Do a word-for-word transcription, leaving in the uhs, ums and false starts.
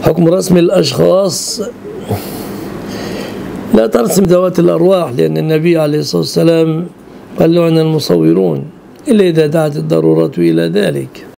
حكم رسم الأشخاص لا ترسم ذوات الأرواح، لأن النبي عليه الصلاة والسلام قال لعن المصورون إلا إذا دعت الضرورة إلى ذلك.